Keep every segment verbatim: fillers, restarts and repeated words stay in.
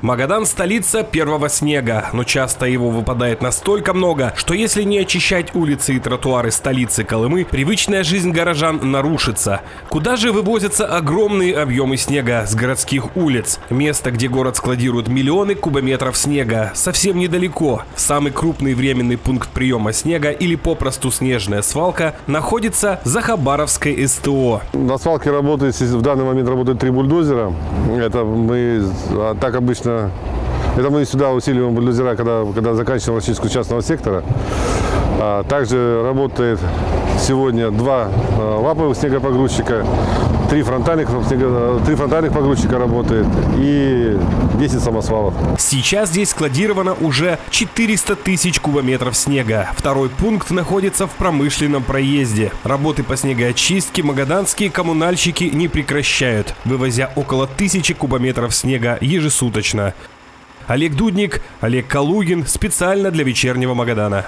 Магадан – столица первого снега, но часто его выпадает настолько много, что если не очищать улицы и тротуары столицы Колымы, привычная жизнь горожан нарушится. Куда же вывозятся огромные объемы снега с городских улиц? Место, где город складирует миллионы кубометров снега, совсем недалеко. Самый крупный временный пункт приема снега или попросту снежная свалка находится за Хабаровской СТО. На свалке работает, в данный момент работают три бульдозера. Это мы так обычно Это мы сюда усиливаем бульдозера, когда, когда заканчиваем расчистку частного сектора. А также работает сегодня два а, лаповых снегопогрузчика, три фронтальных, снего, три фронтальных погрузчика работает и десять самосвалов. Сейчас здесь складировано уже четыреста тысяч кубометров снега. Второй пункт находится в промышленном проезде. Работы по снегоочистке магаданские коммунальщики не прекращают, вывозя около тысячи кубометров снега ежесуточно. Олег Дудник, Олег Калугин. Специально для вечернего Магадана.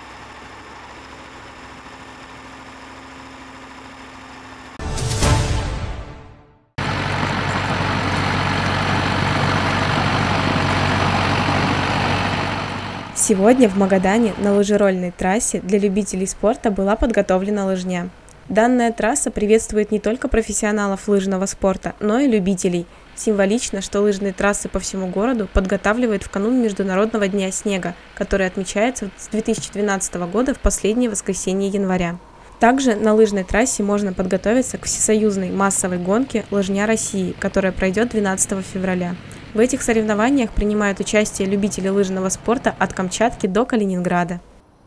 Сегодня в Магадане на лыжерольной трассе для любителей спорта была подготовлена лыжня. Данная трасса приветствует не только профессионалов лыжного спорта, но и любителей. Символично, что лыжные трассы по всему городу подготавливают в канун Международного дня снега, который отмечается с две тысячи двенадцатого года в последнее воскресенье января. Также на лыжной трассе можно подготовиться к всесоюзной массовой гонке «Лыжня России», которая пройдет двенадцатого февраля. В этих соревнованиях принимают участие любители лыжного спорта от Камчатки до Калининграда.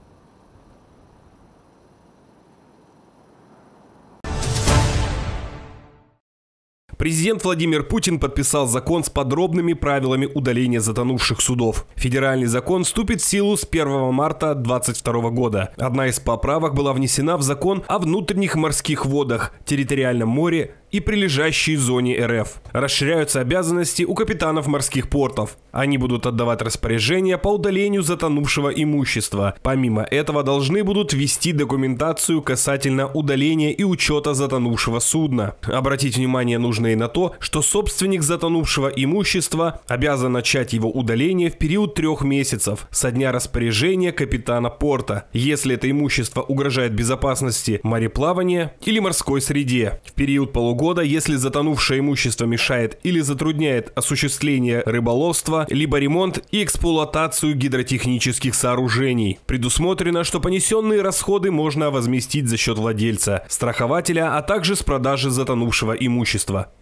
Президент Владимир Путин подписал закон с подробными правилами удаления затонувших судов. Федеральный закон вступит в силу с первого марта две тысячи двадцать второго года. Одна из поправок была внесена в закон о внутренних морских водах, территориальном море и прилежащей зоне эр эф. Расширяются обязанности у капитанов морских портов. Они будут отдавать распоряжения по удалению затонувшего имущества. Помимо этого должны будут вести документацию касательно удаления и учета затонувшего судна. Обратить внимание нужно и на то, что собственник затонувшего имущества обязан начать его удаление в период трех месяцев со дня распоряжения капитана порта, если это имущество угрожает безопасности мореплавания или морской среде. В период полугода года, если затонувшее имущество мешает или затрудняет осуществление рыболовства, либо ремонт и эксплуатацию гидротехнических сооружений. Предусмотрено, что понесенные расходы можно возместить за счет владельца, страхователя, а также с продажи затонувшего имущества.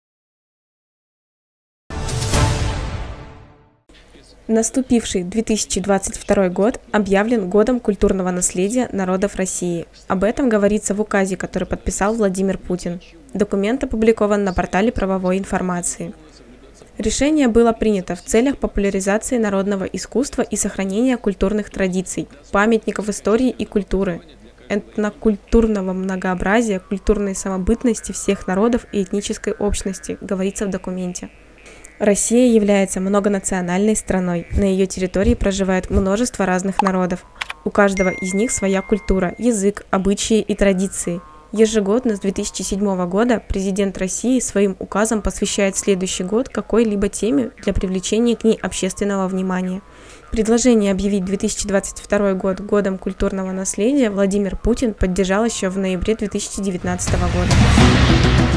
Наступивший две тысячи двадцать второй год объявлен Годом культурного наследия народов России. Об этом говорится в указе, который подписал Владимир Путин. Документ опубликован на портале правовой информации. Решение было принято в целях популяризации народного искусства и сохранения культурных традиций, памятников истории и культуры, этнокультурного многообразия, культурной самобытности всех народов и этнической общности, говорится в документе. Россия является многонациональной страной. На ее территории проживает множество разных народов. У каждого из них своя культура, язык, обычаи и традиции. Ежегодно с две тысячи седьмого года президент России своим указом посвящает следующий год какой-либо теме для привлечения к ней общественного внимания. Предложение объявить две тысячи двадцать второй год Годом культурного наследия Владимир Путин поддержал еще в ноябре две тысячи девятнадцатого года.